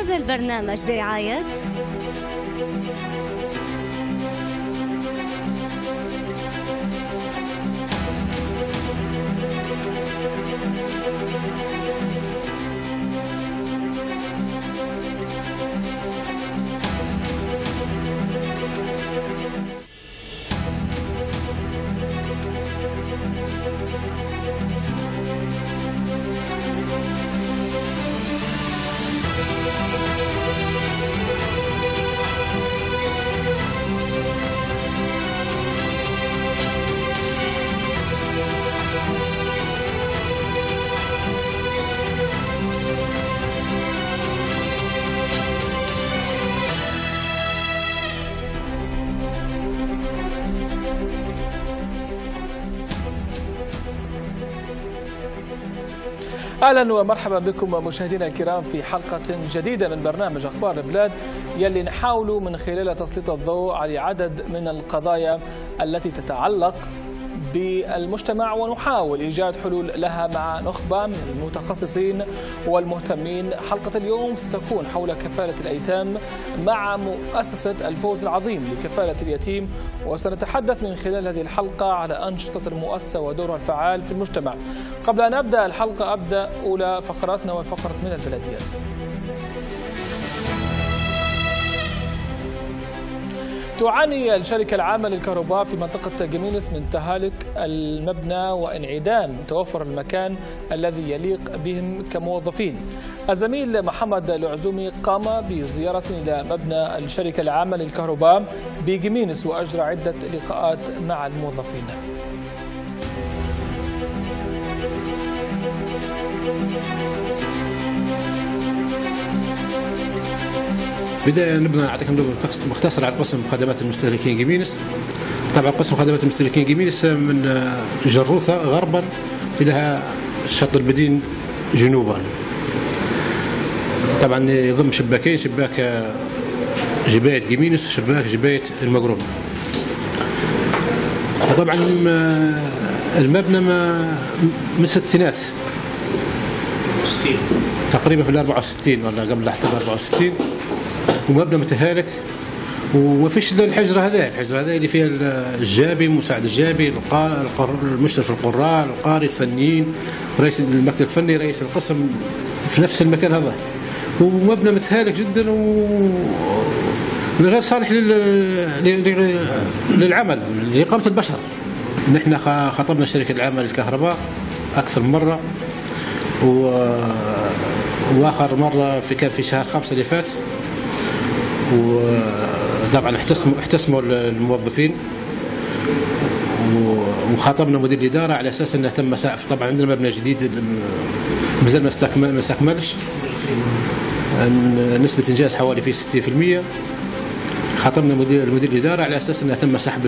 هذا البرنامج برعاية أهلا ومرحبا بكم مشاهدينا الكرام في حلقة جديدة من برنامج أخبار البلاد، يلي نحاول من خلالها تسليط الضوء على عدد من القضايا التي تتعلق بالمجتمع، ونحاول إيجاد حلول لها مع نخبة من المتخصصين والمهتمين. حلقة اليوم ستكون حول كفالة الأيتام مع مؤسسة الفوز العظيم لكفالة اليتيم، وسنتحدث من خلال هذه الحلقة على أنشطة المؤسسة ودورها الفعال في المجتمع. قبل أن أبدأ الحلقة أبدأ أولى فقراتنا وفقرة من البلديات. تعاني الشركة العامة للكهرباء في منطقة جمينس من تهالك المبنى وانعدام توفر المكان الذي يليق بهم كموظفين. الزميل محمد العزومي قام بزيارة إلى مبنى الشركة العامة للكهرباء بجمينس وأجرى عدة لقاءات مع الموظفين. بداية نبدأ نعطيكم نبذة مختصرة على قسم خدمات المستهلكين جمينس. طبعا قسم خدمات المستهلكين جمينس من جروثة غربا إلى شط البدين جنوبا. طبعا يضم شباكين، شباك جباية جمينس وشباك جباية المقرون. طبعا المبنى من الستينات تقريبا في 64 ولا قبل حتى 64، ومبنى متهالك وما فيش الا الحجره هذه اللي فيها الجابي، المساعد الجابي، المشرف القراء، القارئ، الفنيين، رئيس المكتب الفني، رئيس القسم في نفس المكان هذا. ومبنى متهالك جدا وغير صالح للعمل، لإقامة البشر. نحن خاطبنا الشركة العامة للكهرباء أكثر من مرة، وآخر مرة كان في شهر 5 اللي فات، وطبعا احتسموا الموظفين، وخاطبنا مدير الإدارة على أساس أنه تم مساعف. طبعا عندنا مبنى جديد مازال ما استكملش، نسبة إنجاز حوالي في 60%. خاطبنا مدير الإدارة على أساس أنه تم سحب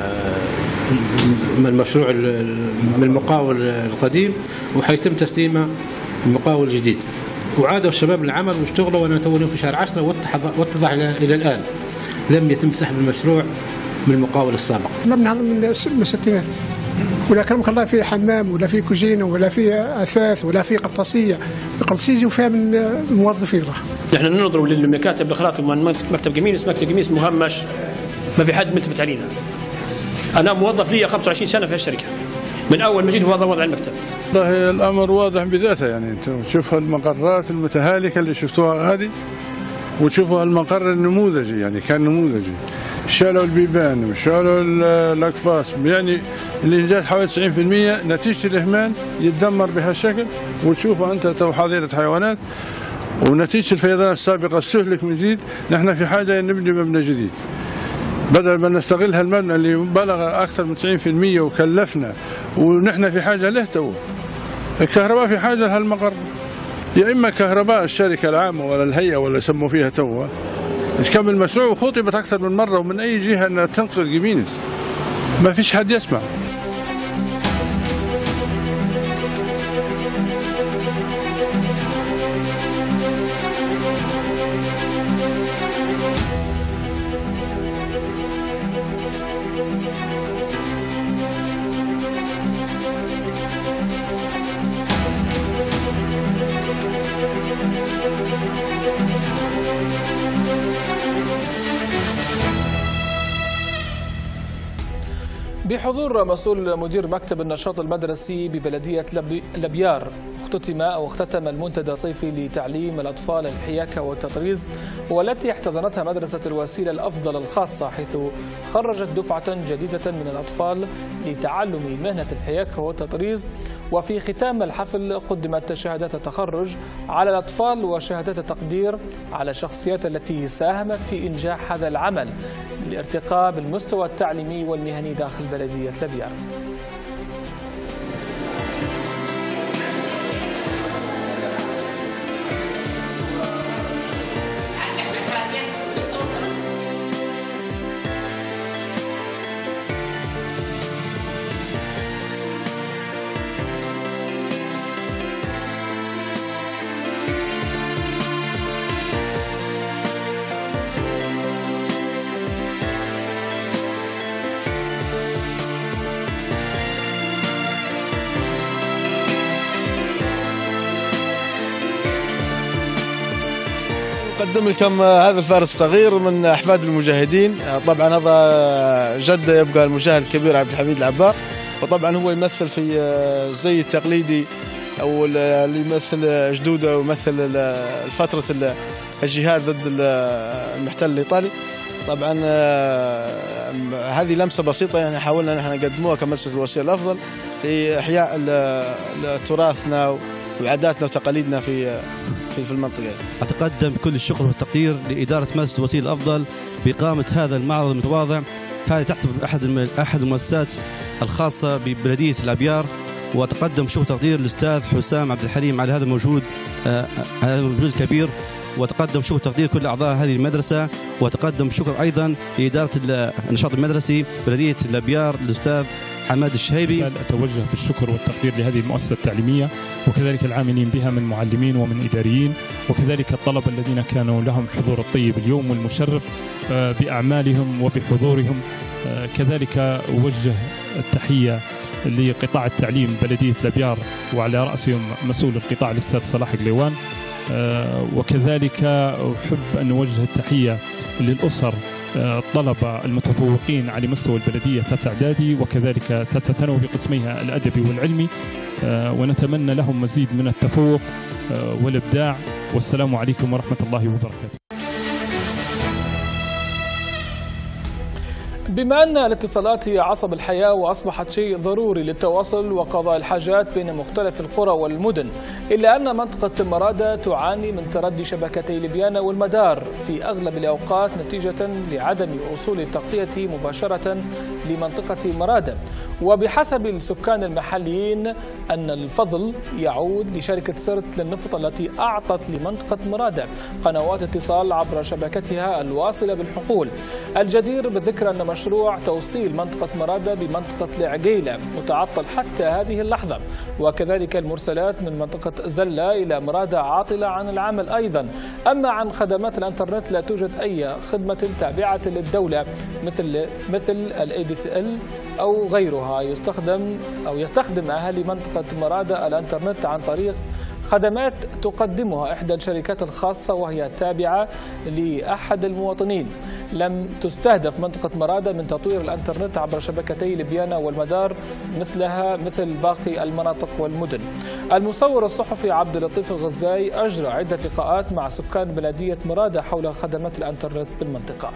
المشروع من المقاول القديم، وحيتم تسليمه المقاول الجديد. وعادوا الشباب للعمل واشتغلوا، وانا تو في شهر 10 واتضح الى الان لم يتم سحب المشروع من المقاول السابق. مبنى من الستينات، ولا كرمك الله فيه حمام ولا فيه كوجينه ولا فيه اثاث ولا فيه قرطاسيه يجوا فيها من الموظفين. نحن ننظروا للمكاتب الخلاط، مكتب جمينس مهمش، ما في حد ملتفت علينا. انا موظف لي 25 سنه في الشركه، من اول ما جيت هذا وضع المكتب. والله الامر واضح بذاته، يعني انتم تشوفوا المقرات المتهالكه اللي شفتوها هذه، وتشوفوا المقر النموذجي، يعني كان نموذجي. شالوا البيبان وشالوا الاقفاص، يعني الانجاز حوالي 90%. نتيجه الاهمال يتدمر بهالشكل، وتشوفوا انت تو حظيره حيوانات، ونتيجه الفيضانات السابقه استهلك من جديد. نحن في حاجه نبني مبنى جديد، بدل ما نستغل هالمبنى اللي بلغ اكثر من 90% وكلفنا، ونحن في حاجه له. تو الكهرباء في حاجه لهالمقر، يا اما كهرباء الشركه العامه ولا الهيئه ولا يسموا فيها تو تكمل المشروع. وخطبت اكثر من مره ومن اي جهه انها تنقذ جمينس، ما فيش حد يسمع. بحضور مسؤول مدير مكتب النشاط المدرسي ببلدية لبيار اختتم المنتدى الصيفي لتعليم الأطفال الحياكة والتطريز، والتي احتضنتها مدرسة الوسيلة الأفضل الخاصة، حيث خرجت دفعة جديدة من الأطفال لتعلم مهنة الحياكة والتطريز. وفي ختام الحفل قدمت شهادات التخرج على الأطفال وشهادات التقدير على الشخصيات التي ساهمت في إنجاح هذا العمل للارتقاء بالمستوى التعليمي والمهني داخل بلدية لبيار. أقدم لكم هذا الفارس الصغير من أحفاد المجاهدين. طبعا هذا جده يبقى المجاهد الكبير عبد الحميد العبار، وطبعا هو يمثل في الزي التقليدي أو اللي يمثل جدوده ويمثل فترة الجهاد ضد المحتل الإيطالي. طبعا هذه لمسة بسيطة يعني حاولنا نحن نقدموها كمدرسة الوسيلة الأفضل لإحياء تراثنا وعاداتنا وتقاليدنا في المنطقة. أتقدم بكل الشكر والتقدير لإدارة مدرسة الوسيلة الأفضل بإقامة هذا المعرض المتواضع. هذا تعتبر أحد المؤسسات الخاصة ببلدية الأبيار. وأتقدم شكر وتقدير للأستاذ حسام عبد الحليم على هذا الموجود الكبير. وأتقدم شكر وتقدير كل أعضاء هذه المدرسة. وأتقدم شكر أيضا لإدارة النشاط المدرسي بلدية الأبيار الأستاذ حماد الشهيبي. أتوجه بالشكر والتقدير لهذه المؤسسة التعليمية وكذلك العاملين بها من معلمين ومن إداريين، وكذلك الطلبة الذين كانوا لهم حضور الطيب اليوم والمشرف بأعمالهم وبحضورهم. كذلك أوجه التحية لقطاع التعليم بلدية لبيار وعلى رأسهم مسؤول القطاع الأستاذ صلاح قليوان. وكذلك أحب أن أوجه التحية للأسر الطلبة المتفوقين على مستوى البلدية ثالث إعدادي وكذلك ثالث ثانوي بقسميها الأدبي والعلمي، ونتمنى لهم مزيد من التفوق والإبداع. والسلام عليكم ورحمة الله وبركاته. بما أن الاتصالات هي عصب الحياة وأصبحت شيء ضروري للتواصل وقضاء الحاجات بين مختلف القرى والمدن، إلا أن منطقة مرادة تعاني من تردي شبكتي لبيانة والمدار في أغلب الأوقات نتيجة لعدم وصول التغطية مباشرة لمنطقة مرادة. وبحسب السكان المحليين أن الفضل يعود لشركة سرت للنفط التي أعطت لمنطقة مرادة قنوات اتصال عبر شبكتها الواصلة بالحقول. الجدير بالذكر أن مشروع توصيل منطقة مرادة بمنطقة العقيلة متعطل حتى هذه اللحظة، وكذلك المرسلات من منطقة زلة إلى مرادة عاطلة عن العمل أيضا. أما عن خدمات الإنترنت لا توجد أي خدمة تابعة للدولة مثل ال ADSL أو غيرها. يستخدم أهالي منطقة مرادة الإنترنت عن طريق خدمات تقدمها إحدى الشركات الخاصة وهي تابعة لأحد المواطنين. لم تستهدف منطقة مرادة من تطوير الإنترنت عبر شبكتي لبيانة والمدار مثل باقي المناطق والمدن. المصور الصحفي عبد اللطيف الغزاي أجرى عدة لقاءات مع سكان بلدية مرادة حول خدمات الإنترنت بالمنطقة.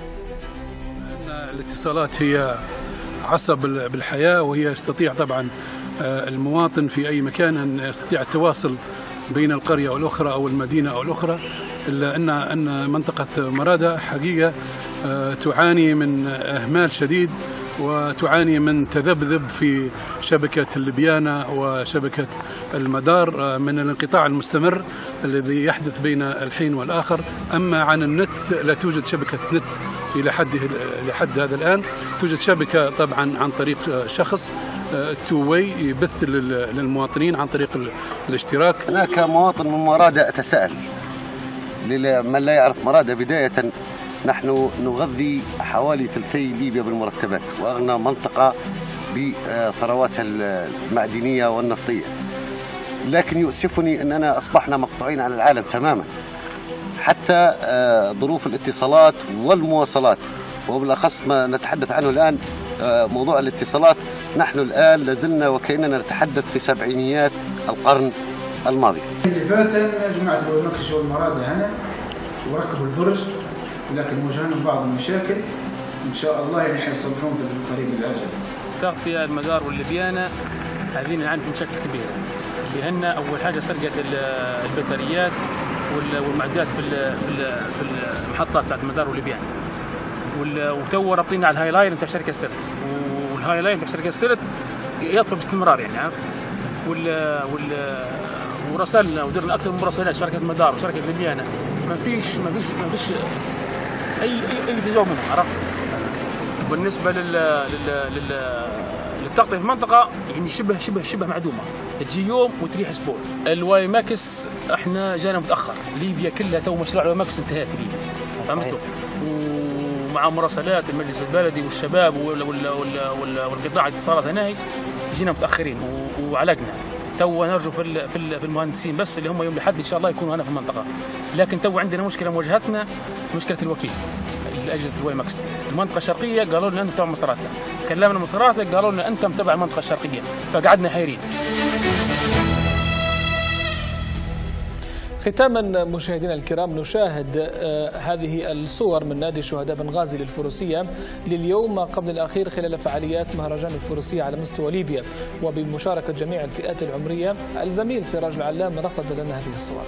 الاتصالات هي عصب بالحياة، وهي يستطيع طبعا المواطن في أي مكان أن يستطيع التواصل بين القرية والأخرى أو المدينة أو الأخرى، إلا أن منطقة مرادة حقيقة تعاني من إهمال شديد وتعاني من تذبذب في شبكة اللبيانة وشبكة المدار من الانقطاع المستمر الذي يحدث بين الحين والآخر. أما عن النت لا توجد شبكة نت إلى حد هذا الآن. توجد شبكة طبعا عن طريق شخص توي يبث للمواطنين عن طريق الاشتراك. أنا كمواطن من مرادة أتساءل لمن لا يعرف مرادة. بداية نحن نغذي حوالي ثلثي ليبيا بالمرتبات وأغنى منطقة بثرواتها المعدنية والنفطية، لكن يؤسفني أننا أصبحنا مقطوعين عن العالم تماما. حتى ظروف الاتصالات والمواصلات وبالأخص ما نتحدث عنه الآن موضوع الاتصالات، نحن الآن لازلنا وكأننا نتحدث في سبعينيات القرن الماضي. اللي فات جماعة الومكس والمرادة هنا وركبوا البرج، لكن واجهنا بعض المشاكل إن شاء الله يعني حيصلحون في القريب الآجل. تغطية المدار واللبيانة هذين نعاني مشاكل كبيرة، اللي هن أول حاجة سرقة البطاريات والمعدات في المحطات تاعت المدار واللبيانة، وتو رابطين على الهاي لاين نتاع شركة ستيرت، والهاي لاين نتاع شركة ستيرت يطفى باستمرار يعني عرفت. ورسلنا ودرنا أكثر من مراسلات شركة المدار وشركة اللبيانة، ما فيش أي تجاوب منهم عرفت. بالنسبة للتغطية في المنطقة يعني شبه معدومة، تجي يوم وتريح اسبوع. الواي ماكس احنا جانا متأخر، ليبيا كلها تو مشروع الواي ماكس انتهى في ليبيا فهمتوا، ومع مراسلات المجلس البلدي والشباب والقطاع الاتصالات هنا جينا متأخرين وعلقنا. تو نرجو في المهندسين بس اللي هم يوم لحد ان شاء الله يكونوا هنا في المنطقة، لكن تو عندنا مشكلة مواجهتنا، مشكلة الوكيل أجهزة الواي ماكس. المنطقة الشرقية قالوا لنا أنت تبع مصراتنا، كلمنا مصراتك قالوا لنا أنت متبع المنطقة الشرقية، فقعدنا حيرين. ختاما مشاهدينا الكرام، نشاهد هذه الصور من نادي شهداء بنغازي للفروسية لليوم قبل الأخير خلال فعاليات مهرجان الفروسية على مستوى ليبيا وبمشاركة جميع الفئات العمرية. الزميل سراج العلام رصد لنا هذه الصور.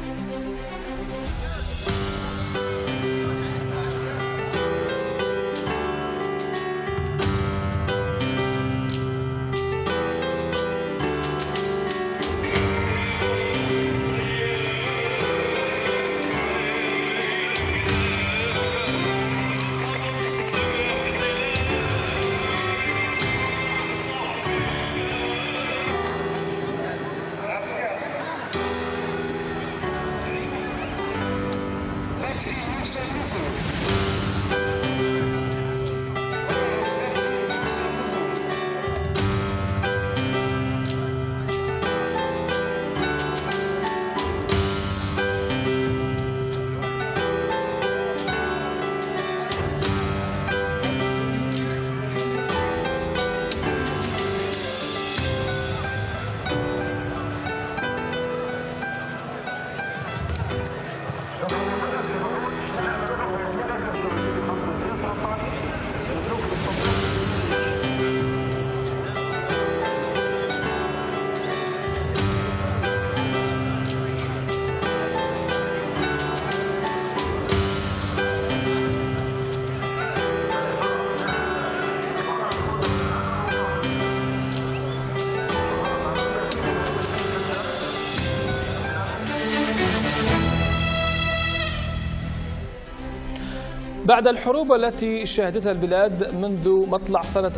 بعد الحروب التي شهدتها البلاد منذ مطلع سنة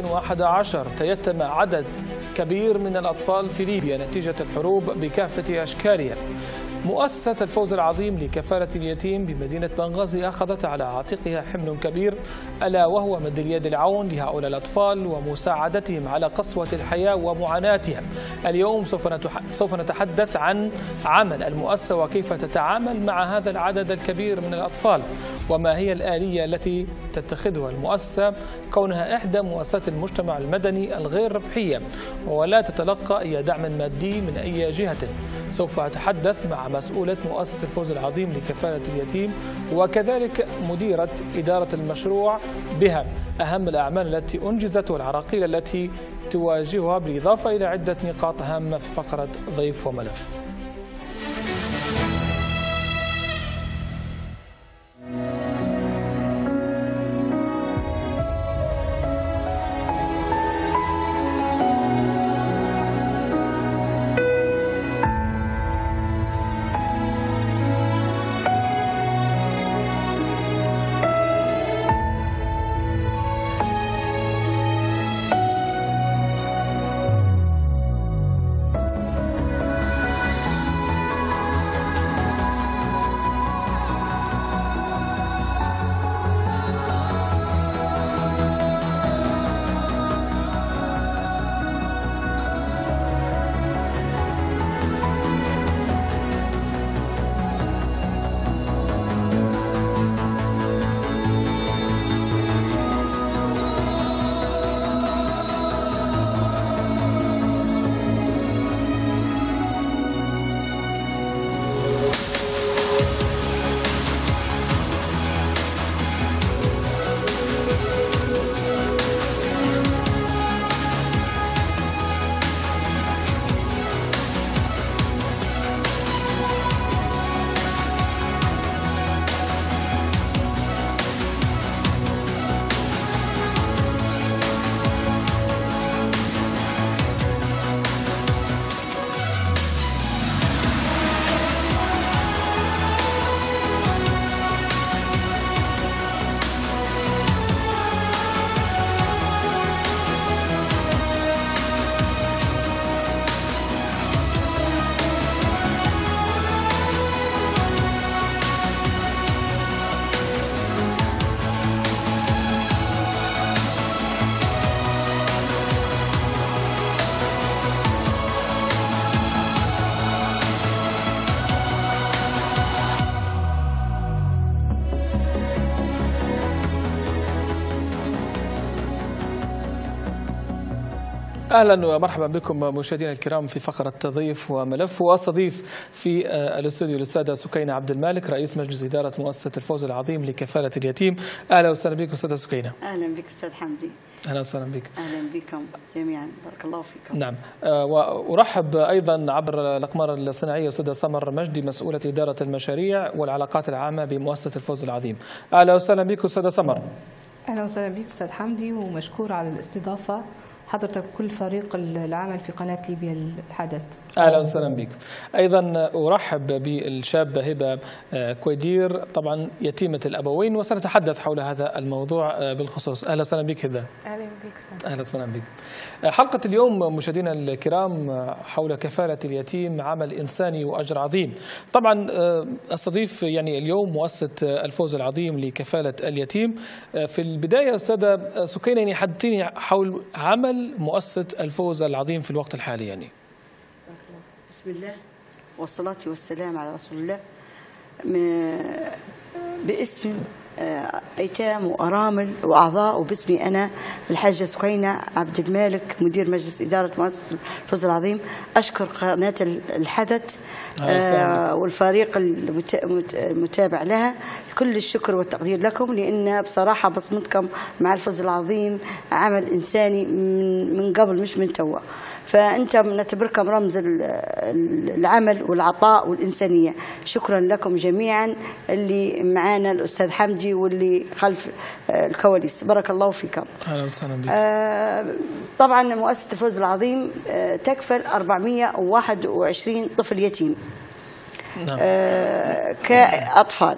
2011 تيتم عدد كبير من الأطفال في ليبيا نتيجة الحروب بكافة أشكالها. مؤسسة الفوز العظيم لكفالة اليتيم بمدينة بنغازي أخذت على عاتقها حمل كبير، ألا وهو مد اليد العون لهؤلاء الأطفال ومساعدتهم على قسوة الحياة ومعاناتها. اليوم سوف نتحدث عن عمل المؤسسة وكيف تتعامل مع هذا العدد الكبير من الأطفال، وما هي الآلية التي تتخذها المؤسسة كونها إحدى مؤسسات المجتمع المدني الغير ربحية ولا تتلقى أي دعم مادي من أي جهة. سوف أتحدث مع مسؤولة مؤسسة الفوز العظيم لكفالة اليتيم وكذلك مديرة إدارة المشروع بها أهم الأعمال التي أنجزت والعراقيل التي تواجهها، بالإضافة إلى عدة نقاط هامة في فقرة ضيف وملف. أهلا ومرحبا بكم مشاهدينا الكرام في فقرة ضيف وملف. واستضيف في الاستوديو الأستاذة سكينة عبد المالك رئيس مجلس إدارة مؤسسة الفوز العظيم لكفالة اليتيم. أهلا وسهلا بك أستاذة سكينة. أهلا بك أستاذ حمدي. أهلا وسهلا بك. أهلا بكم جميعا، بارك الله فيكم. نعم، وأرحب أيضا عبر الأقمار الصناعية أستاذة سمر مجدي مسؤولة إدارة المشاريع والعلاقات العامة بمؤسسة الفوز العظيم. أهلا وسهلا بك أستاذة سمر. أهلا وسهلا بك أستاذ حمدي، ومشكور على الاستضافة حضرتك كل فريق العمل في قناة ليبيا الحدث. أهلا وسهلا بك. أيضا أرحب بالشابة هبة كويدير، طبعا يتيمة الأبوين، وسنتحدث حول هذا الموضوع بالخصوص. أهلا وسهلا بك هبة. أهلا بك. أهلا وسهلا بك. حلقة اليوم مشاهدينا الكرام حول كفالة اليتيم، عمل إنساني وأجر عظيم. طبعا أستضيف يعني اليوم مؤسسة الفوز العظيم لكفالة اليتيم. في البداية أستاذة سكينة يعني حدثيني حول عمل مؤسسة الفوز العظيم في الوقت الحالي. يعني بسم الله والصلاة والسلام على رسول الله. باسم أيتام وأرامل وأعضاء، وباسمي أنا الحاجة سكينة عبد المالك مدير مجلس إدارة مؤسسة الفوز العظيم، أشكر قناة الحدث والفريق المتابع لها، كل الشكر والتقدير لكم، لأن بصراحة بصمتكم مع الفوز العظيم عمل إنساني من قبل مش من توا، فأنتم نعتبركم رمز العمل والعطاء والإنسانية. شكرا لكم جميعا اللي معانا الأستاذ حمدي واللي خلف الكواليس، بارك الله فيكم. أهلا وسهلا بك. طبعا مؤسسة الفوز العظيم تكفل 421 طفل يتيم كأطفال.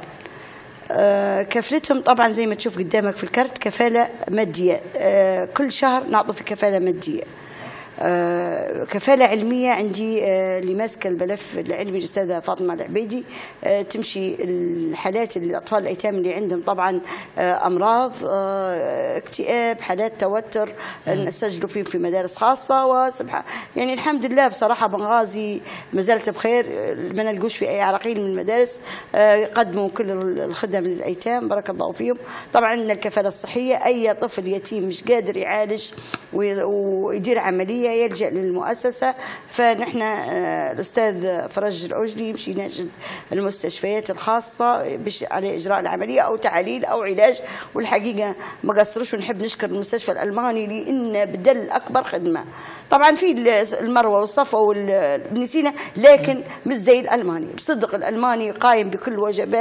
كفلتهم طبعا زي ما تشوف قدامك في الكرت كفالة مادية، كل شهر نعطوا في كفالة مادية. كفالة علمية عندي اللي ماسكة الملف العلمي الأستاذة فاطمة العبيدي، تمشي الحالات الأطفال الأيتام اللي عندهم طبعا أمراض اكتئاب، حالات توتر، نسجلوا فيهم في مدارس خاصة، وسبحان يعني الحمد لله بصراحة بنغازي ما زالت بخير، ما نلقوش في أي عراقيل من المدارس، يقدموا كل الخدم للأيتام بارك الله فيهم. طبعا عندنا الكفالة الصحية، أي طفل يتيم مش قادر يعالج ويدير عملية يلجأ للمؤسسة، فنحن الأستاذ فرج العجلي يمشي ناشد المستشفيات الخاصة على إجراء العملية أو تحاليل أو علاج، والحقيقة ما قصروش، ونحب نشكر المستشفى الألماني لأن بدل أكبر خدمة. طبعا في المروة والصفا وابن سينا، لكن مش زي الألماني، بصدق الألماني قائم بكل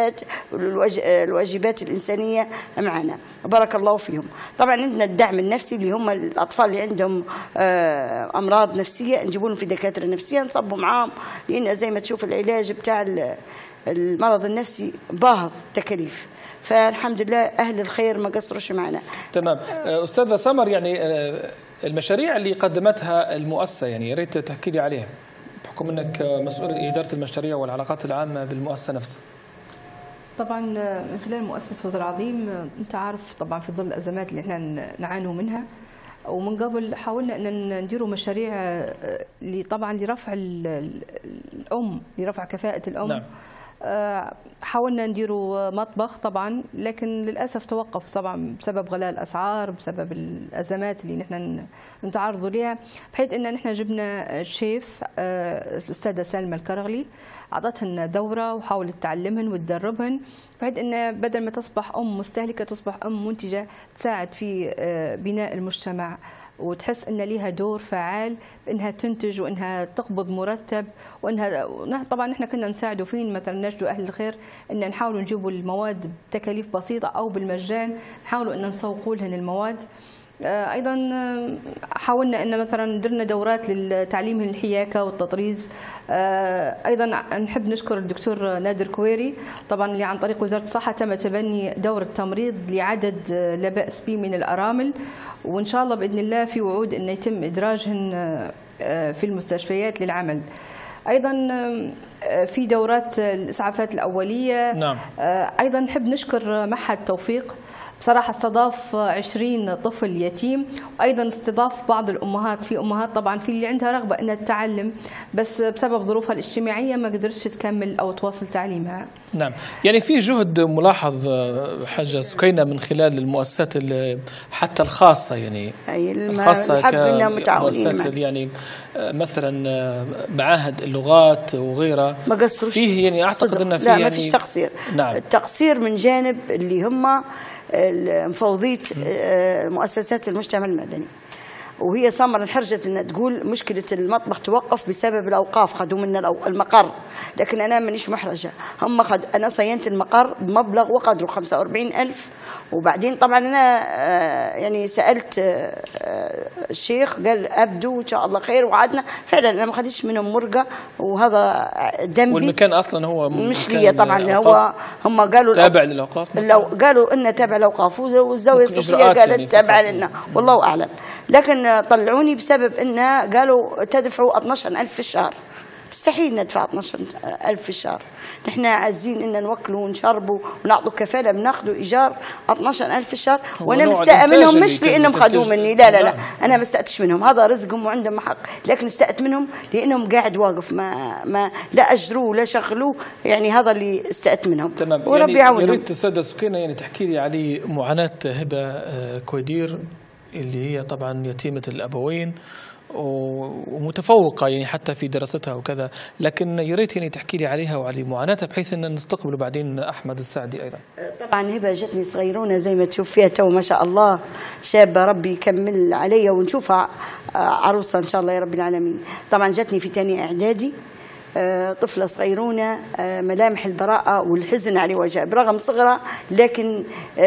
الواجبات الإنسانية معنا، بارك الله فيهم. طبعا عندنا الدعم النفسي اللي هم الأطفال اللي عندهم أمراض نفسية، نجيبوا لهم في دكاترة نفسية نصبوا معاهم، لأن زي ما تشوف العلاج بتاع المرض النفسي باهظ تكاليف، فالحمد لله أهل الخير ما قصروش معنا. تمام. أستاذة سمر، يعني المشاريع اللي قدمتها المؤسسة يعني يا ريت تحكي لي عليها بحكم أنك مسؤول إدارة المشاريع والعلاقات العامة بالمؤسسة نفسها. طبعا من خلال مؤسسة الفوز العظيم أنت عارف طبعا في ظل الأزمات اللي احنا نعانوا منها، ومن قبل حاولنا أن نديروا مشاريع طبعا لرفع الأم، لرفع كفاءة الأم. نعم. حاولنا نديروا مطبخ طبعا، لكن للأسف توقف طبعا بسبب غلاء الأسعار، بسبب الأزمات اللي نحن نتعرضوا لها، بحيث أن نحن جبنا شيف الأستاذة سلمى الكرغلي، أعطتهن دورة وحاولت تعلمهن وتدربهن، بحيث أن بدل ما تصبح أم مستهلكة تصبح أم منتجة تساعد في بناء المجتمع، وتحس ان ليها دور فعال بانها تنتج وانها تقبض مرتب، وانها طبعا نحن كنا نساعدوا فين مثلا نجدوا اهل الخير ان نحاولوا نجيبوا المواد بتكاليف بسيطه او بالمجان، نحاولوا ان نسوقوا لهن المواد. ايضا حاولنا ان مثلا درنا دورات للتعليم الحياكه والتطريز. ايضا نحب نشكر الدكتور نادر كويري طبعا اللي عن طريق وزاره الصحه تم تبني دوره تمريض لعدد لا باس به من الارامل، وان شاء الله باذن الله في وعود ان يتم ادراجهن في المستشفيات للعمل. ايضا في دورات الاسعافات الاوليه. نعم. ايضا نحب نشكر معهد توفيق، بصراحة استضاف 20 طفل يتيم، وأيضا استضاف بعض الأمهات. في أمهات طبعا في اللي عندها رغبة أنها تتعلم بس بسبب ظروفها الاجتماعية ما قدرتش تكمل أو تواصل تعليمها. نعم، يعني في جهد ملاحظ حاجة سكينة من خلال المؤسسات حتى الخاصة، يعني الخاصة كمؤسسات يعني مثلا معاهد اللغات وغيرها ما قصروش فيه، يعني أعتقد أنه في لا يعني ما فيش تقصير. نعم. التقصير من جانب اللي هم مفوضية مؤسسات المجتمع المدني، وهي صامرة انحرجت انها تقول مشكلة المطبخ توقف بسبب الأوقاف، خذوا منا المقر، لكن أنا مانيش محرجة. هم أنا صينت المقر بمبلغ وقدره 45,000، وبعدين طبعا أنا يعني سألت الشيخ قال أبدو إن شاء الله خير، وعدنا فعلا أنا ما خدتش منهم مرقة، وهذا ذنبي. والمكان أصلا هو مش لي طبعا، هو هم قالوا تابع للأوقاف، قالوا إنه تابع للأوقاف، والزاوية الصوفية قالت يعني تابعة لنا، والله أعلم. لكن طلعوني بسبب إنه قالوا تدفعوا 12,000 في الشهر. مستحيل ندفع 12,000 في الشهر، نحن عايزين إن نوكلوا ونشربوا ونعطوا كفالة، بناخذوا إيجار 12,000 في الشهر، وأنا مستاء منهم مش لأنهم خذوا مني، لا لا لا، أنا ما استأتش منهم، هذا رزقهم وعندهم حق، لكن استأت منهم لأنهم قاعد واقف ما لا أجروه ولا شغلوه، يعني هذا اللي استأت منهم. تمام. وربي يعاونهم. يعني يا ريت أستاذة سكينة يعني تحكي لي على معاناة هبة كويدير اللي هي طبعا يتيمة الأبوين ومتفوقة يعني حتى في دراستها وكذا، لكن يا ريت يعني تحكي لي عليها وعلى معاناتها بحيث ان نستقبل بعدين احمد السعدي ايضا. طبعا هبه جتني صغيرونه زي ما تشوف فيها تو ما شاء الله، شابه ربي يكمل عليها ونشوفها عروسه ان شاء الله يا رب العالمين. طبعا جتني في ثانيه اعدادي، طفله صغيرونه، ملامح البراءه والحزن على وجهها برغم صغرها، لكن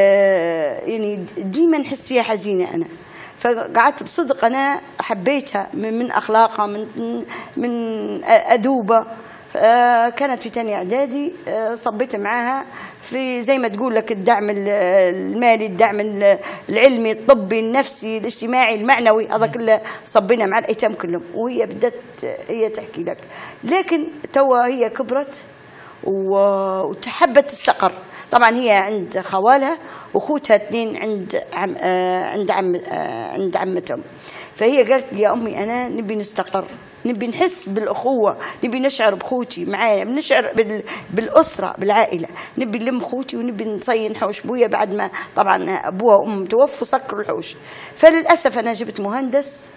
يعني ديما نحس فيها حزينه انا. فقعدت بصدق أنا حبيتها من أخلاقها، من أدوبة. كانت في ثانية إعدادي، صبيت معاها في زي ما تقول لك الدعم المالي، الدعم العلمي، الطبي، النفسي، الاجتماعي، المعنوي، هذا كله صبينا مع الأيتام كلهم. وهي بدت هي تحكي لك، لكن توا هي كبرت وتحبت تستقر. طبعا هي عند خوالها واخوتها اثنين عند عمتهم، فهي قالت لي يا امي انا نبي نستقر، نبي نحس بالاخوه، نبي نشعر بخوتي معايا، نشعر بالاسره بالعائله، نبي نلم خوتي ونبي نصين حوش بويا بعد ما طبعا ابوها وام توفوا سكروا الحوش. فللاسف انا جبت مهندس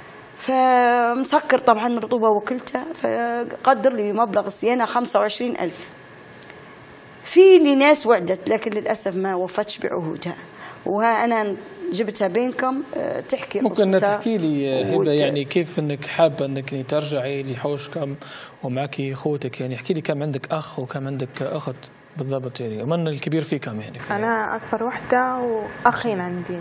فمسكر طبعا رطوبه وكلته، فقدر لي مبلغ الصيانه 25,000. في لي ناس وعدت لكن للأسف ما وفتش بعهودها، وها أنا جبتها بينكم تحكي ممكن قصتها. تحكي لي هبة يعني كيف أنك حابة أنك ترجعي لحوشكم ومعك أخوتك، يعني احكي لي كم عندك أخ وكم عندك أخت بالضبط، يعني من الكبير فيكم يعني؟ أنا أكبر وحدة وأخين عندي.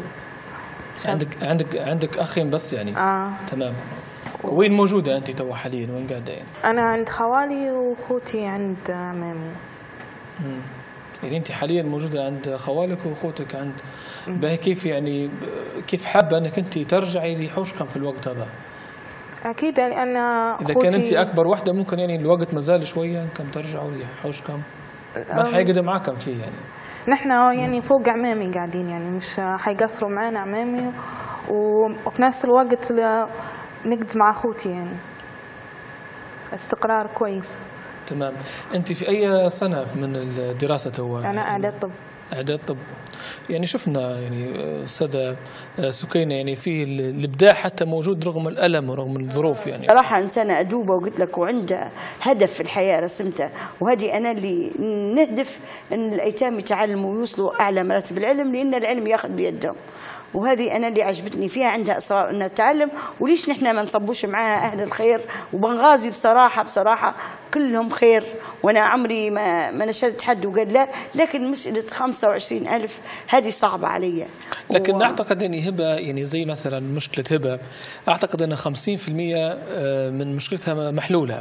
عندك أخين بس يعني؟ تمام. وين موجودة أنت تو حاليا، وين قاعدة يعني؟ أنا عند خوالي وأخوتي عند عمامي. يعني انت حاليا موجوده عند خوالك واخوتك عند باهي، كيف يعني كيف حابه انك انت ترجعي لحوشكم في الوقت هذا؟ اكيد يعني انا اذا كان انت اكبر وحده ممكن يعني الوقت مازال شويه انكم ترجعوا لحوشكم، ما حيقدر معكم فيه يعني. نحن يعني فوق عمامي قاعدين، يعني مش حيقصروا معنا عمامي، وفي نفس الوقت نقعد مع اخوتي، يعني استقرار كويس. تمام. أنت في أي سنة من الدراسة تو؟ أنا إعداد طب. إعداد طب. يعني شفنا يعني أستاذة سكينة يعني في الإبداع حتى موجود رغم الألم ورغم الظروف يعني. صراحة إنسانة أدوبة وقلت لك، وعندها هدف في الحياة رسمته، وهذه أنا اللي نهدف أن الأيتام يتعلموا ويوصلوا أعلى مراتب العلم، لأن العلم ياخذ بيدهم. وهذه أنا اللي عجبتني فيها، عندها إصرار أنها تتعلم، وليش نحن ما نصبوش معاها أهل الخير. وبنغازي بصراحة كلهم خير، وأنا عمري ما نشدت حد وقال لا، لكن مسألة 25,000 هذه صعبة علي. لكن أعتقد أن هبة يعني زي مثلا مشكلة هبة، أعتقد أن 50% من مشكلتها محلولة،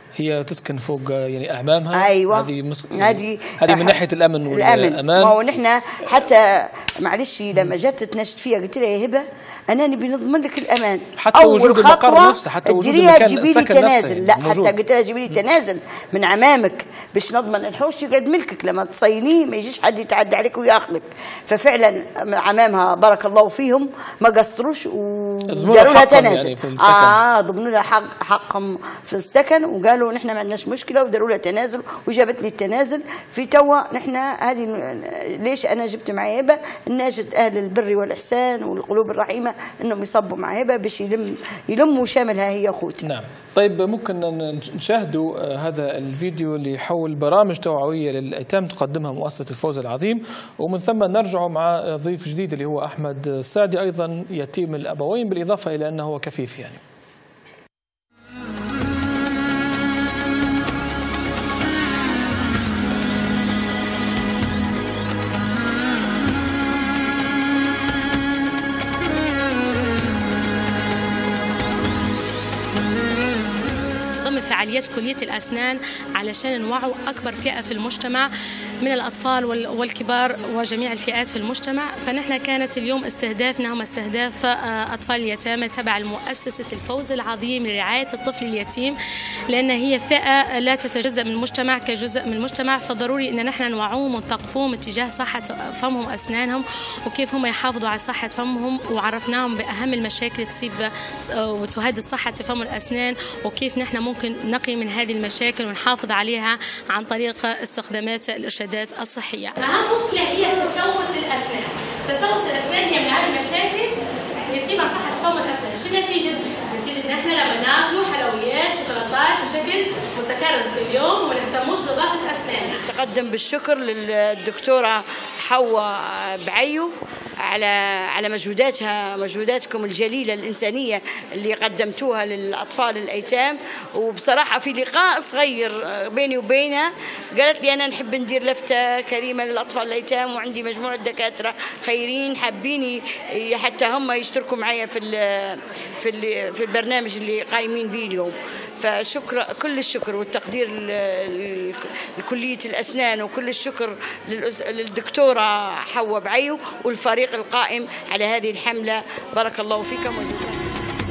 هي تسكن فوق يعني أعمامها. أيوة. هذه من ناحية الأمن والأمان. ما هو نحن حتى معلش لما جت تناشد فيها قلت لها يا هبة أنا نبي نضمن لك الأمان، حتى وجود المقر نفسه، حتى وجود المكان جيبي لي تنازل. لا حتى قلت لها جيبي لي تنازل من عمامك باش نضمن الحوش يقعد ملكك، لما تصينيه ما يجيش حد يتعدى عليك وياخذك. ففعلا عمامها بارك الله فيهم ما قصروش وقالوا لها تنازل. يعني ضمنوا لها حقهم في السكن، وقالوا نحن ما عندناش مشكله، وداروا لها تنازل وجابت لي التنازل. في توا نحن هذه ليش انا جبت معي هبه ناشد اهل البر والاحسان والقلوب الرحيمه انهم يصبوا مع هبه باش يلموا شاملها هي اخوتي. نعم. طيب ممكن نشاهدوا هذا الفيديو اللي حول برامج توعويه للايتام تقدمها مؤسسه الفوز العظيم، ومن ثم نرجع مع ضيف جديد اللي هو احمد السعدي ايضا يتيم الابوين، بالاضافه الى انه هو كفيف يعني. فعاليات كلية الأسنان علشان نوعوا أكبر فئة في المجتمع من الأطفال والكبار وجميع الفئات في المجتمع. فنحن كانت اليوم استهدافنا هم استهداف أطفال اليتامى تبع المؤسسة الفوز العظيم لرعاية الطفل اليتيم، لأن هي فئة لا تتجزأ من المجتمع كجزء من المجتمع، فضروري أن نحن نوعوهم ونثقفوهم اتجاه صحة فمهم وأسنانهم وكيف هم يحافظوا على صحة فمهم، وعرفناهم بأهم المشاكل تصيب وتهدد صحة فم الأسنان وكيف نحن ممكن نقي من هذه المشاكل ونحافظ عليها عن طريق استخدامات الإرشادات الصحية. أهم مشكلة هي تسوس الأسنان. تسوس الأسنان هي من هذه المشاكل يصيب على صحة فم الأسنان. شو النتيجة؟ نتيجة إن إحنا لما ناكلوا حلويات شوكولاتات بشكل متكرر في اليوم وما نهتموش بنظافة أسناننا. تقدم بالشكر للدكتورة حواء بعيو على مجهوداتكم الجليلة الإنسانية اللي قدمتوها للأطفال الأيتام. وبصراحة في لقاء صغير بيني وبينها قالت لي أنا نحب ندير لفتة كريمة للأطفال الأيتام وعندي مجموعة دكاترة خيرين حابين حتى هم يشتركوا معي في البرنامج اللي قايمين به اليوم. فشكر كل الشكر والتقدير لكلية الأسنان وكل الشكر للدكتورة حواء بعيو والفريق القائم على هذه الحملة. بارك الله فيكم وجزاكم.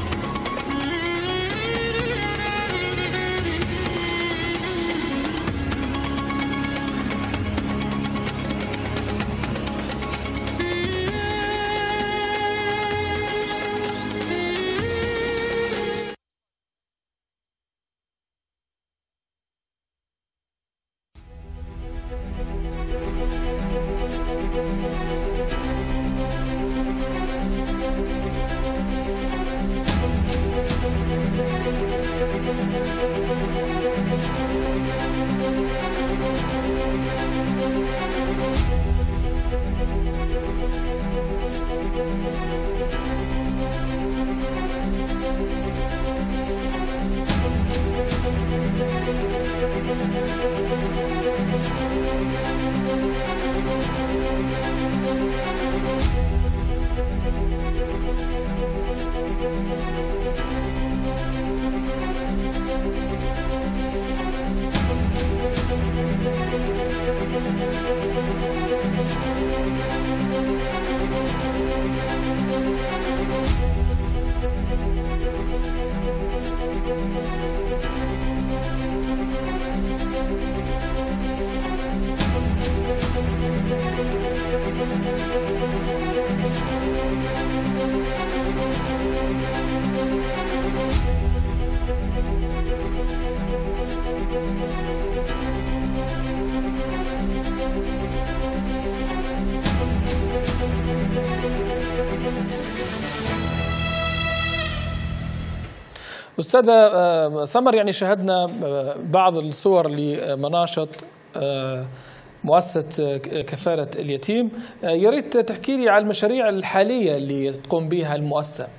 أستاذة سمر، يعني شاهدنا بعض الصور لمناشط مؤسسة كفالة اليتيم، يا ريت تحكي لي على المشاريع الحالية اللي تقوم بها المؤسسة.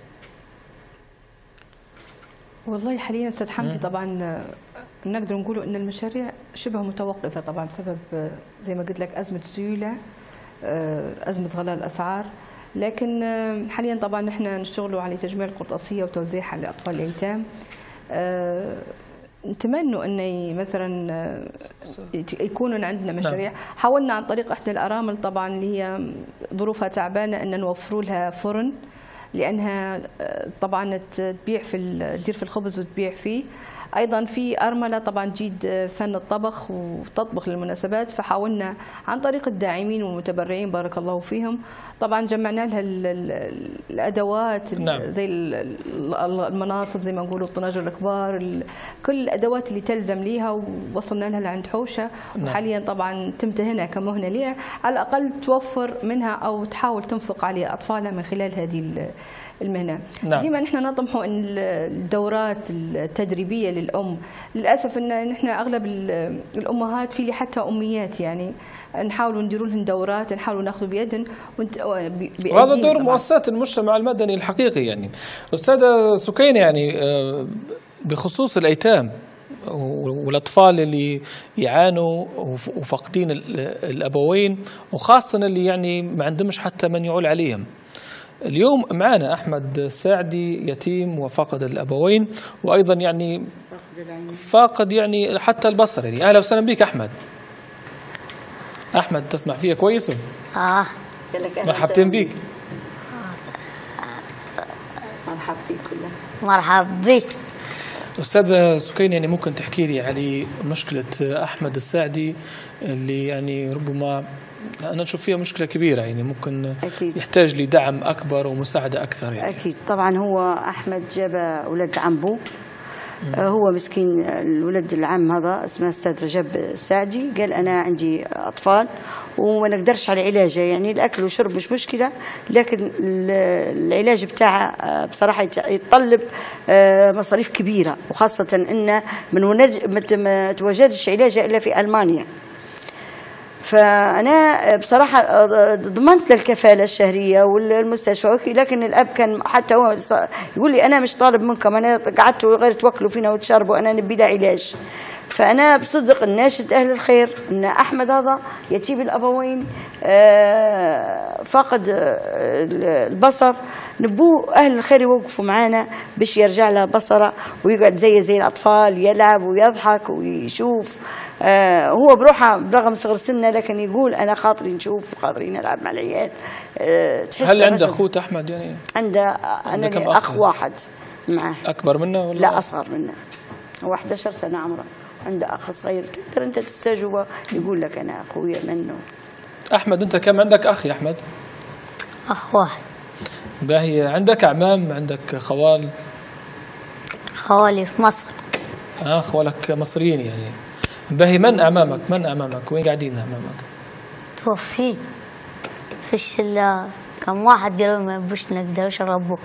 والله حاليا أستاذ حمدي طبعا نقدر نقول أن المشاريع شبه متوقفة طبعا بسبب زي ما قلت لك أزمة السيولة، أزمة غلاء الأسعار، لكن حاليا طبعا نحن نشتغلوا على تجميع القرطاسية وتوزيعها لأطفال الأيتام. نتمنوا أن مثلا يكونوا عندنا مشاريع. حاولنا عن طريق إحدى الأرامل طبعا اللي هي ظروفها تعبانة أن نوفروا لها فرن، لأنها طبعا تبيع تدير في الخبز وتبيع فيه. أيضا في أرملة طبعا تجيد فن الطبخ وتطبخ للمناسبات، فحاولنا عن طريق الداعمين والمتبرعين بارك الله فيهم طبعا جمعنا لها الأدوات زي المناصب زي ما نقولوا الطناجر الكبار، كل الأدوات اللي تلزم ليها ووصلنا لها لعند حوشة. وحاليا طبعا تمتهنها كمهنة ليها، على الأقل توفر منها أو تحاول تنفق على أطفالها من خلال هذه المهنة. ديما نحن نطمحوا ان الدورات التدريبيه للام، للاسف ان نحن اغلب الامهات في اللي حتى اميات يعني نحاولوا نديروا لهم دورات، نحاولوا ناخذوا بيدهم وهذا دور مؤسسات المجتمع المدني الحقيقي. يعني استاذه سكينه، يعني بخصوص الايتام والاطفال اللي يعانوا وفاقدين الابوين، وخاصه اللي يعني ما عندهمش حتى من يعول عليهم. اليوم معنا أحمد الساعدي يتيم وفاقد الأبوين، وأيضا يعني فاقد يعني حتى البصر. يعني أهلا وسهلا بك أحمد. أحمد تسمع فيها كويس؟ مرحبتين بك. مرحبا بك. مرحبا بك. أستاذة سكينة، يعني ممكن تحكي لي على مشكلة أحمد الساعدي اللي يعني ربما أنا أشوف فيها مشكلة كبيرة، يعني ممكن أكيد يحتاج لدعم أكبر ومساعدة أكثر يعني. أكيد طبعا. هو أحمد جاب ولد عمبو، هو مسكين الولد العم هذا اسمه أستاذ رجب الساعدي، قال أنا عندي أطفال وما نقدرش على علاجه، يعني الأكل والشرب مش مشكلة، لكن العلاج بتاعه بصراحة يتطلب مصاريف كبيرة، وخاصة إنه ما تواجدش علاجه إلا في ألمانيا. فأنا بصراحة ضمنت للكفالة الشهرية والمستشفى، لكن الأب كان حتى هو يقول لي أنا مش طالب منكم، أنا قعدتوا غير توكلوا فينا وتشربوا، أنا نبي له علاج. فأنا بصدق ناشد أهل الخير أن أحمد هذا يتيم الأبوين فاقد البصر، نبوه أهل الخير يوقفوا معنا باش يرجع له بصره ويقعد زي الأطفال يلعب ويضحك ويشوف. هو بروحه برغم صغر سنه لكن يقول أنا خاطري نشوف وخاطري نلعب مع العيال. هل عنده أخوت أحمد؟ يعني عنده أنا أخ واحد معه. أكبر منه ولا؟ لا أصغر منه، هو 11 سنة عمره. عنده أخ صغير تقدر أنت تستجوبه يقول لك أنا أخويا منه. أحمد أنت كم عندك أخ يا أحمد؟ أخ واحد. باهي، عندك أعمام؟ عندك خوال؟ خوالي في مصر. خوالك مصريين يعني. باهي، من أعمامك؟ من أعمامك؟ وين قاعدين أعمامك؟ توفين. فيش إلا كم واحد ديروا ما بوش نقدرش نربوه.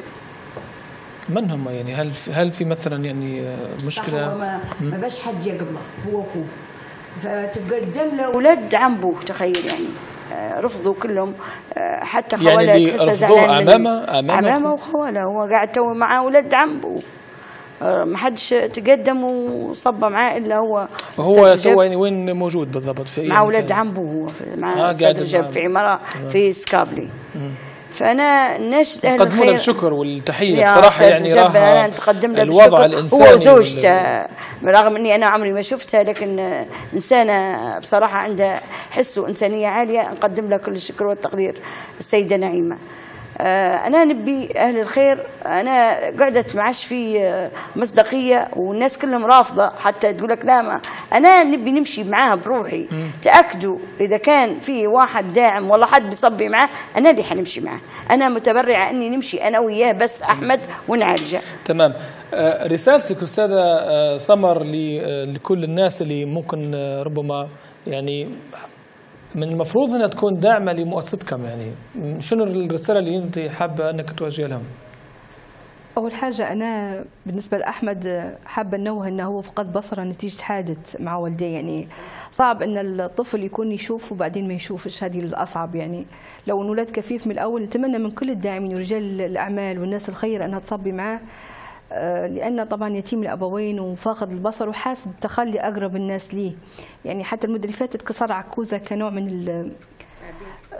من هم يعني؟ هل في مثلا يعني مشكله؟ هو ما باش حد يقبله، هو اخوه، فتقدم له ولد عمبو، تخيل يعني. رفضوا كلهم، حتى خوالة يعني تحسه زعلان أمامه وخواله. هو قاعد تو معاه ولد عمبو، ما حدش تقدم وصب معاه الا هو. تو يعني وين موجود بالضبط؟ في مع ولد عمبو، هو مع أستاذ رجب في عمارة في سكابلي. فأنا ناشد أهل الخير، نقدم الشكر والتحية بصراحة. يعني أنا نتقدم له الوضع بالشكر. الإنساني هو زوجته برغم أني أنا عمري ما شفتها، لكن إنسانة بصراحة عندها حس وإنسانية عالية، نقدم لها كل الشكر والتقدير السيدة نعيمة. أنا نبي أهل الخير، أنا قعدت معاش في مصداقية والناس كلهم رافضة، حتى تقول لك لا، ما أنا نبي نمشي معاها بروحي. تأكدوا إذا كان في واحد داعم ولا حد بيصبي معاه، أنا اللي حنمشي معاه. أنا متبرعة أني نمشي أنا وياه بس أحمد ونعالجه. تمام. رسالتك أستاذة سمر لكل الناس اللي ممكن ربما يعني من المفروض انها تكون داعمه لمؤسستكم، يعني شنو الرساله اللي انت حابه انك توجهها لهم؟ اول حاجه انا بالنسبه لاحمد حابه انوه انه هو فقد بصره نتيجه حادث مع والديه، يعني صعب ان الطفل يكون يشوف وبعدين ما يشوفش، هذه الاصعب. يعني لو انولد كفيف من الاول، نتمنى من كل الداعمين ورجال الاعمال والناس الخيره انها تصبي معاه، لأن طبعا يتيم الأبوين وفاقد البصر وحاسس بتخلي أقرب الناس ليه. يعني حتى المدة اللي فاتت كسر عكوزة كنوع من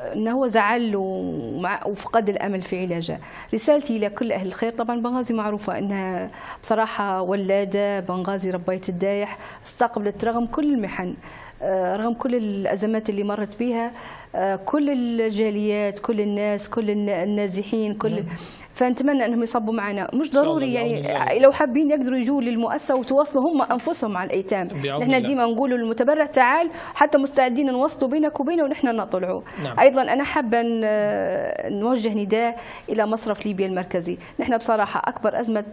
انه هو زعل وفقد الامل في علاجه. رسالتي لكل اهل الخير، طبعا بنغازي معروفه انها بصراحه ولاده، بنغازي ربايه الدايح، استقبلت رغم كل المحن، رغم كل الازمات اللي مرت بها، كل الجاليات، كل الناس، كل النازحين، كل فنتمنى انهم يصبوا معنا. مش ضروري يعني لو حابين يقدروا يجوا للمؤسسه وتواصلوا هم انفسهم مع الايتام. نحن ديما نقولوا للمتبرع تعال، حتى مستعدين نوصلوا بينك وبينه ونحن نطلعوا. ايضا انا حابه نوجه نداء الى مصرف ليبيا المركزي. نحن بصراحه اكبر ازمه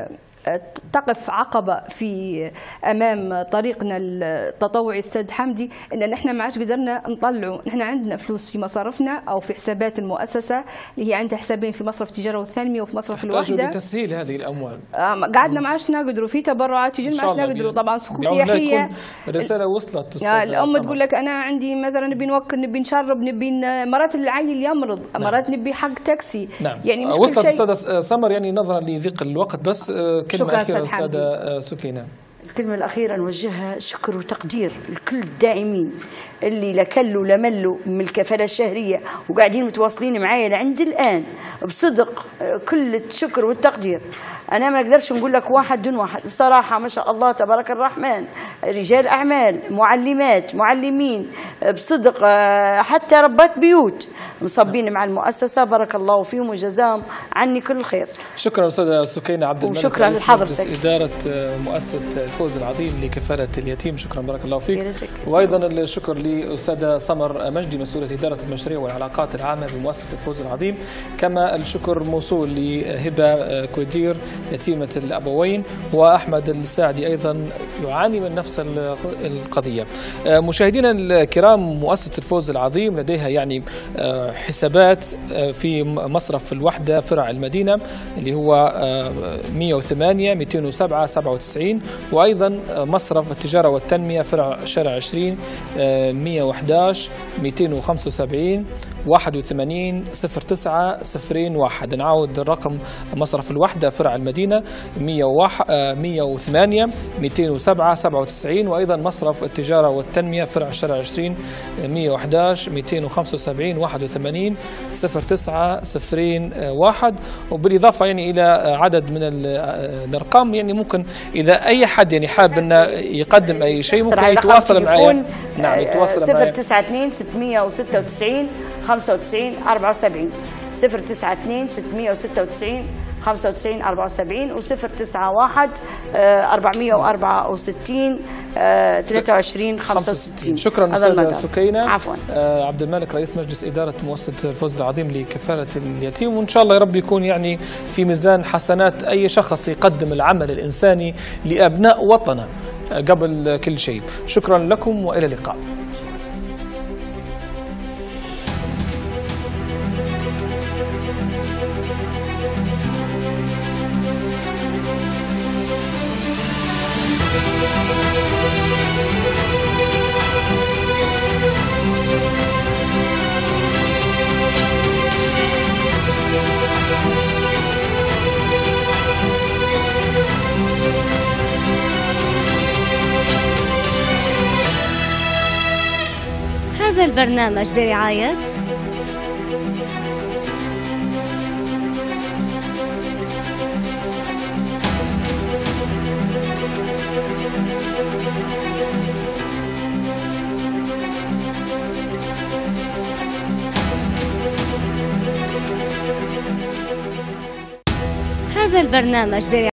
تقف عقبة في أمام طريقنا التطوعي استاذ حمدي إن نحن ما عادش قدرنا نطلعوا. نحن عندنا فلوس في مصارفنا أو في حسابات المؤسسة اللي هي عندها حسابين في مصرف التجارة والتنمية وفي مصرف الوحدة. تحتاجوا لتسهيل هذه الأموال. قعدنا ما عادش نقدروا، في تبرعات تجي ما عادش نقدروا. طبعا سكوك سياحية. الرسالة وصلت. الأم تقول لك أنا عندي مثلا نبي نوكل، نبي نشرب، نبي مرات العيل يمرض، مرات نبي حق تاكسي. يعني مش وصلت أستاذة سمر. يعني نظرا لضيق الوقت بس كلمة أخيرة أستاذة سكينة. الكلمة الأخيرة نوجهها شكر وتقدير لكل الداعمين اللي لا كلوا لا ملوا من الكفالة الشهرية وقاعدين متواصلين معايا لعند الآن بصدق. كل الشكر والتقدير. أنا ما أقدرش نقول لك واحد دون واحد، بصراحة ما شاء الله تبارك الرحمن، رجال أعمال، معلمات، معلمين، بصدق حتى ربات بيوت مصبين مع المؤسسة، بارك الله فيهم وجزاهم عني كل خير. شكرا أستاذة سكينة عبد الملك، وشكرا لحضرتك. إدارة مؤسسة الفوز العظيم لكفالة اليتيم، شكرا بارك الله فيك. وأيضا الشكر لأستاذة سمر مجدي مسؤولة إدارة المشاريع والعلاقات العامة بمؤسسة الفوز العظيم. كما الشكر موصول لهبة كودير يتيمة الأبوين، وأحمد الساعدي أيضا يعاني من نفس القضية. مشاهدينا الكرام، مؤسسة الفوز العظيم لديها يعني حسابات في مصرف الوحدة فرع المدينة اللي هو 108 207 97، وأيضا مصرف التجارة والتنمية فرع شارع 20 111 275 81 09 01. نعاود الرقم: مصرف الوحدة فرع المدينة 108 207 97، وأيضا مصرف التجارة والتنمية فرع الشارع 20 111 275 81 09 01. وبالإضافة يعني إلى عدد من الأرقام، يعني ممكن إذا أي حد يعني حاب أنه يقدم أي شيء ممكن يتواصل معي. نعم، يتواصل معي 092 696 95 74 092 696 95 74 و 091 464 23 65. شكرا أستاذة سكينة. عفوا. عبد الملك رئيس مجلس إدارة مؤسسة الفوز العظيم لكفالة اليتيم، وإن شاء الله يا رب يكون يعني في ميزان حسنات أي شخص يقدم العمل الإنساني لأبناء وطنه قبل كل شيء. شكرا لكم وإلى اللقاء. هذا البرنامج برعاية هذا البرنامج برعاية